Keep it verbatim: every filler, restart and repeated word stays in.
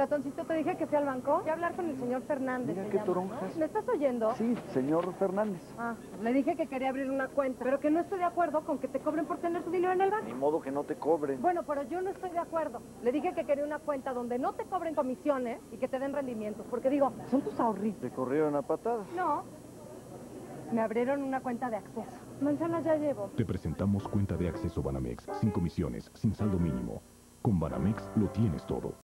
Ratoncito, te dije que fui al banco. Voy a hablar con el señor Fernández. Mira se qué llama, toronjas. ¿no? ¿Me estás oyendo? Sí, señor Fernández. Ah, le dije que quería abrir una cuenta, pero que no estoy de acuerdo con que te cobren por tener tu dinero en el banco. Ni modo que no te cobren. Bueno, pero yo no estoy de acuerdo. Le dije que quería una cuenta donde no te cobren comisiones y que te den rendimientos, porque digo, son tus ahorritos. ¿Te corrieron a patadas? No, me abrieron una cuenta de acceso. Manzana ya llevo. Te presentamos cuenta de acceso Banamex, sin comisiones, sin saldo mínimo. Con Banamex lo tienes todo.